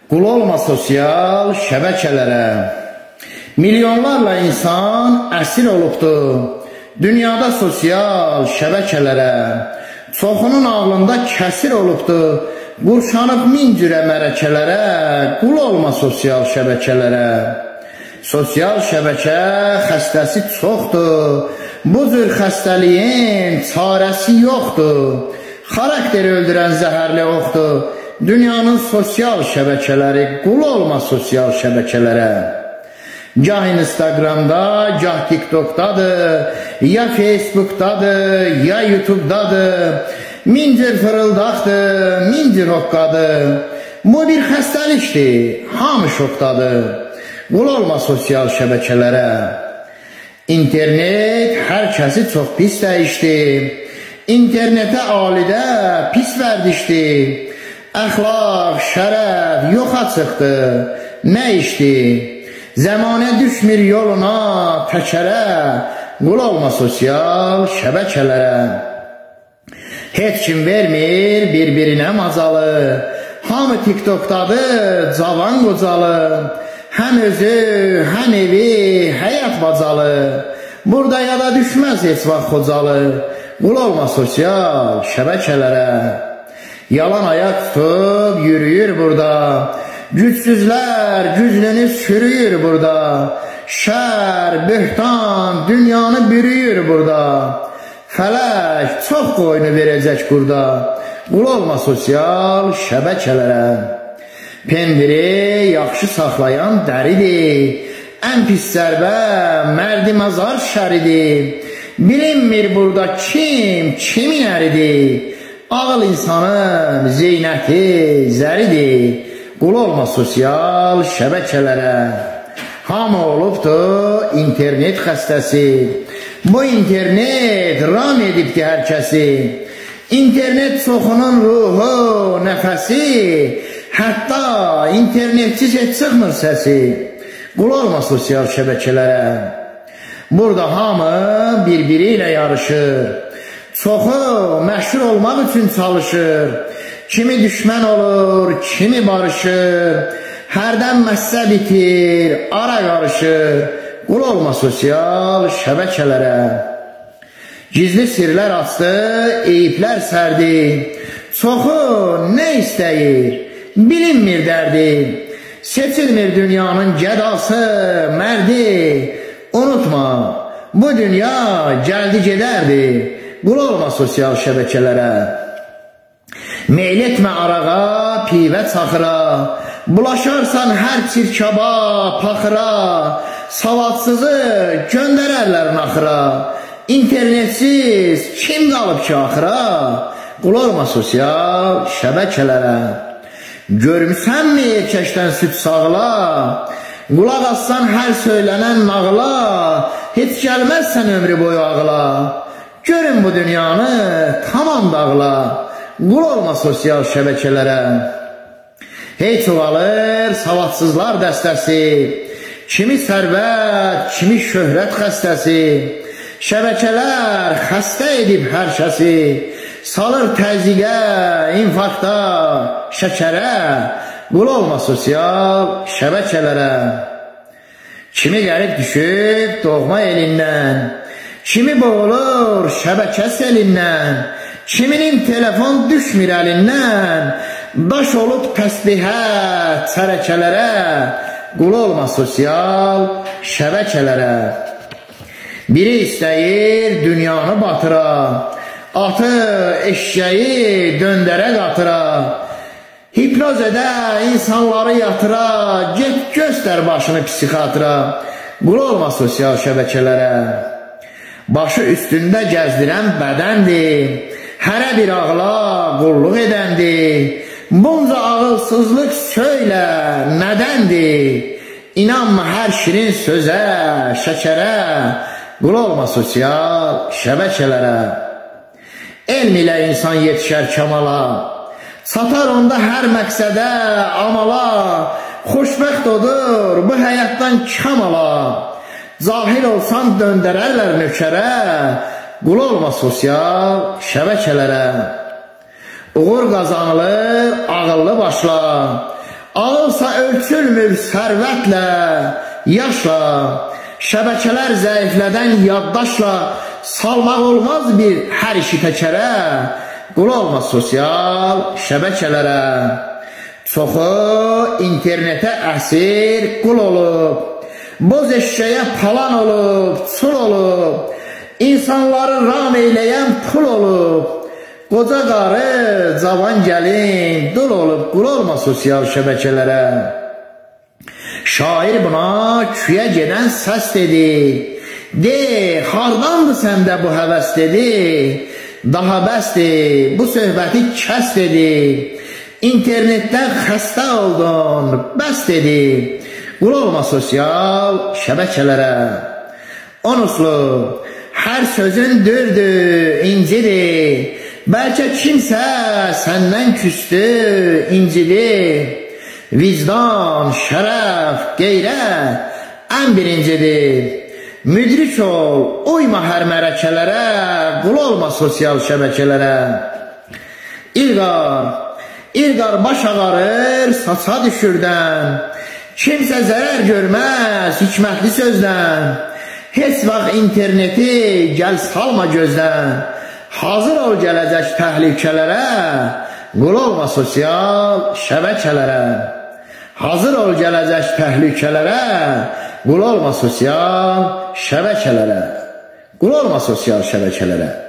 Qul olma sosial şəbəkələrə. Milyonlarla insan əsir olubdur dünyada sosial şəbəkələrə. Çoxunun ağlında kəsir olubdur, qurşanıb min cürə mərəkələrə. Qul olma sosial şəbəkələrə. Sosial şəbəkə xəstəsi çoxdur, bu cür xəstəliyin çarəsi yoxdur. Xarakteri öldürən zəhərli oxdur dünyanın sosial şəbəkələri. Qul olma sosial şəbəkələrə. Gah Instagramda, gah TikTokdadır, ya Facebookdadır, ya YouTubedadır. Min cür fırıldaqdır, min cür hoqqadır. Bu bir xəstəlikdir, hamı şokdadır. Qul olma sosial şəbəkələrə. İnternet hər kəsi çox pis dəyişdi. İnternetə alidə pis vərdişdi. Əxlaq, şərəf yoxa çıxdı. Nə işdi? Zəmanə düşmür yoluna, təkərə. Qul olma sosial şəbəkələrə. Heç kim vermir bir-birinə macalı. Hamı TikTokdadır, cavan qocalı. Həm özü, həm evi, həyat bacalı. Burada yada düşməz heç vaxt xocalı. Qul olma sosial şəbəkələrə. Yalan ayaq tutub yürüyür burada. Gücsüzlər güclünü sürüyür burada. Şər, böhtan dünyanı bürüyür burada. Fələk çox qoyunu verəcək burada. Qul olma sosial şəbəkələrə. Pendiri yaxşı saxlayan dəridir. Ən pis zərbə mərdi mazar şəridir. Bilinmir burada kim, kimin əridir. Ağıl insanın zeynəti zəridir. Qul olma sosial şəbəkələrə. Hamı olubdur internet xəstəsi. Bu internet ram edibdir hər kəsi. İnternet çoxunun ruhu, nəfəsi. Hətta internetsiz heç çıxmır səsi. Qul olma sosial şəbəkələrə. Burada hamı bir-biri ilə yarışır. Çoxu məşhur olmaq üçün çalışır. Kimi düşmən olur, kimi barışır. Hərdən məsələ bitir, ara qarışır. Qul olma sosial şəbəkələrə. Gizli sirlər açdı, eyiblər sərdi. Çoxu nə istəyir, bilinmir dərdi. Seçilmir dünyanın gədası, mərdi. Unutma, bu dünya gəldi gedərdi. Qul olma sosial şəbəkələrə. Meyl etmə arağa, pivə çaxıra. Bulaşarsan hər çirkaba, paxıra. Savadsızı göndərərlər naxıra. İnternetsiz kim qalıb ki axıra? Qul olma sosial şəbəkələrə. Görmüsənmi erkəkdən süt sağla? Qulaq assan hər söylənən nağla. Heç gəlməzsən ömrü boyu ağla. Görün bu dünyanı tamam dağla. Qul olma sosial şəbəkələrə. Hey çoğalır savadsızlar dəstəsi. Kimi sərvət, kimi şöhrət xəstəsi. Şəbəkələr xəstə edib hər kəsi. Salır təzyiqə, infarkta, şəkərə. Qul olma sosial şəbəkələrə. Kimi qərib düşüb doğma elindən. Kimi boğulur şəbəkə selindən. Kiminin telefon düşmür əlindən. Daş olub təsbihə, çərəkələrə. Qul olma sosial şəbəkələrə. Biri istəyir dünyanı batıra. Atı, eşşəyi döndərə qatıra. Hipnoz edə insanları yatıra. Get göstər başını psixiatra. Qul olma sosial şəbəkələrə. Başı üstündə gəzdirən bədəndir. Hərə bir ağla qulluq edəndir. Bunca ağılsızlıq söylə nədəndir? İnanma hər şirin sözə, şəkərə. Qul olma sosial şəbəkələrə. Elm ilə insan yetişər kamala. Çatar onda hər məqsədə, amala. Xoşbəxt odur bu həyatdan kamala. Cahil olsan döndərərlər nökərə. Qul olma sosial şəbəkələrə. Uğur qazanılır ağıllı başla. Ağılsa ölçülmür sərvətlə, yaşla, şəbəkələr zəiflədən yaddaşla salmaq olmaz bir hər işi təkərə, qul olma sosial şəbəkələrə. Çoxu internetə əsir qul olub, boz eşşəyə palan olub, çul olub, insanları ram eyləyən pul olub, qoca qarı, cavan gəlin, dul olub, qul olma sosial şəbəkələrə. Şair buna küyə gedən səs dedi, de, hardandır səndə bu həvəs dedi, daha bəsdir, bu söhbəti kəs dedi, internetdən xəstə oldun, bəs dedi, qul olma sosial şəbəkələrə. Onuslu, hər sözün dürdü, incidir, bəlkə kimsə səndən küstü, incidir, vicdan, şərəf, qeyrət ən birincidir. Müdrik ol, uyma hər mərəkələrə, qul olma sosial şəbəkələrə. İlqar baş ağarır, saça düşürdən, kimsə zərər görməz hikmətli sözdən, heç vaxt interneti gəl salma gözdən, hazır ol gələcək təhlükələrə, qul olma sosial şəbəkələrə. Hazır ol gələcək təhlükələrə, qul olma sosial şəbəkələrə. Qul olma sosial şəbəkələrə.